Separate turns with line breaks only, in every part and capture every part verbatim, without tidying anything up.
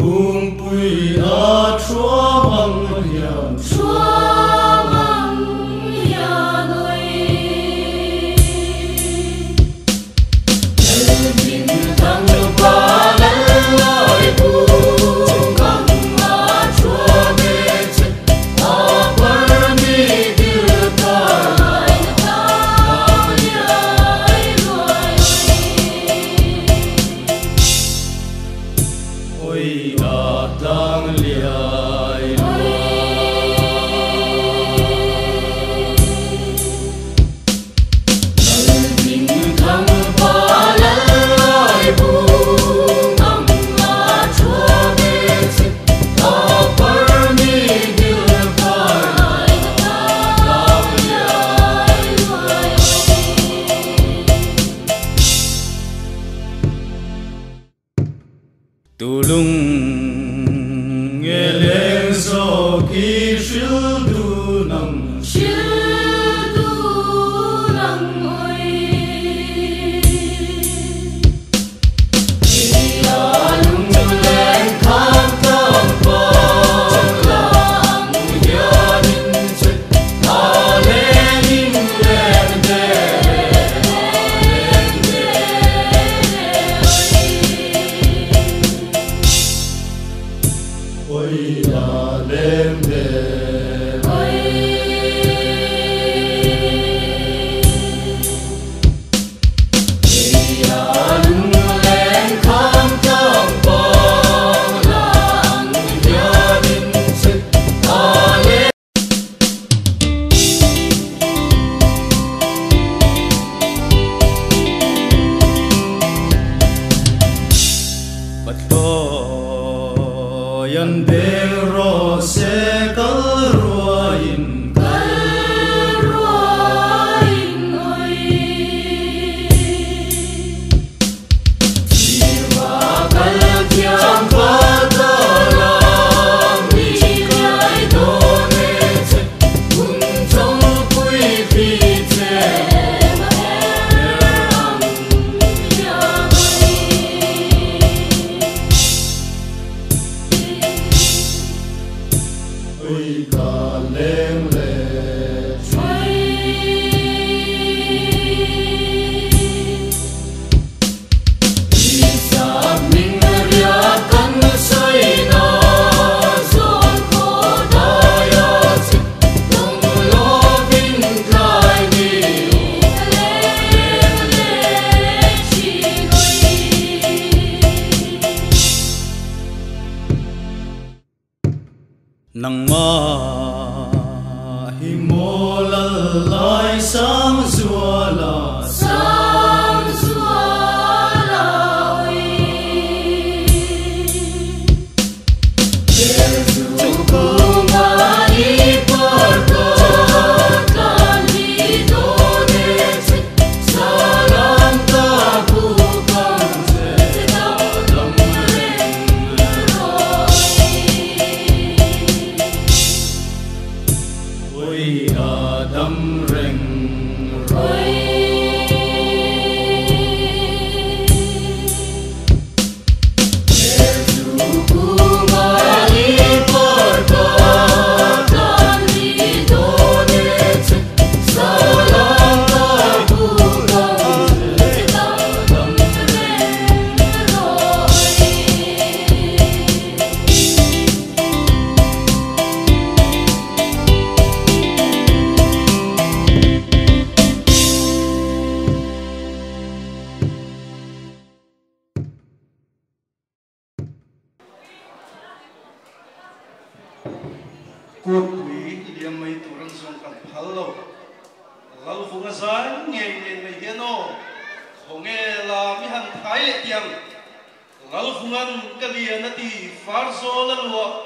tung bụi ở chúa bằng hiền
chúa bằng hiền ơi để mình thăng qua lên lời buông ngắm mà chúa mê chết ở bờ mi đưa cõi cao nhảy rồi
ôi đã đang liai
mình thăng qua lên lời buông ngắm mà chúa mê chết ở bờ mi đưa cõi cao nhảy rồi
tu lung nghe lên gió kỳ siêu tu nằm
Chữ tu lăng ơi Thì ở lung lên khắp tâm bóng lặng gia đình chết ta lên in lên đê lên đê
ôi đã lên đê
ơi Thì ở lung lên khắp tâm bóng lặng gia đình chết ta lên
bắt lo yan đêm ro sẽ có ruin ôi cả lên lên nang ma hi mo la lai sang zua la
Sang xua lời Giêsu cùng ai bờ cờ can đi đô nê chết salam ta bu con sẽ đau lòng lên rồi
ôi Adam reng
ôi Giêsu cùng ai bờ cờ can đi đô nê chết salam ta bu con sẽ đau lòng lên rồi
cuộc quý liêm mấy tụ răng dùng cặp hello gấu phụng a sáng nghe nên mấy hiền ô không nghe là mi hằng thái lệ tiang gấu phụng ăn cái liền nó thì phá số là lúa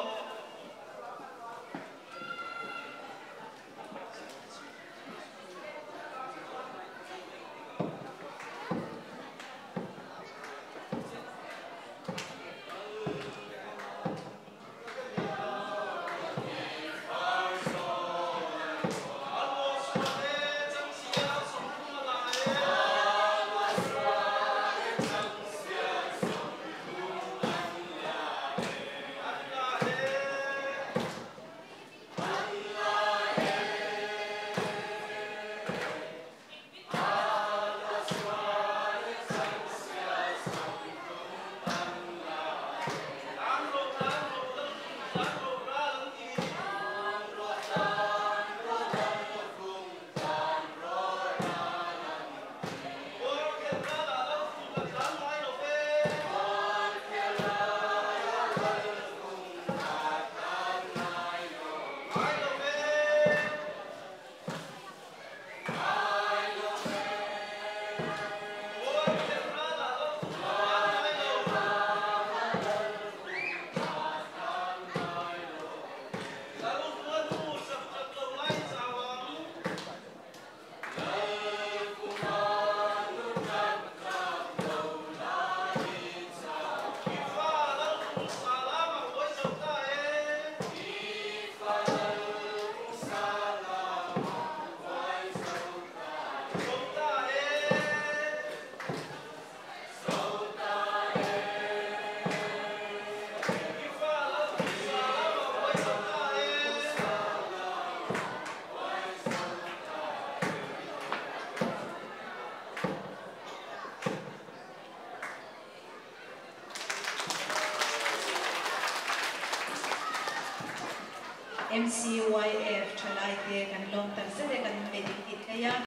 M C Y F thalai te kan lom tak se kan meditate kaya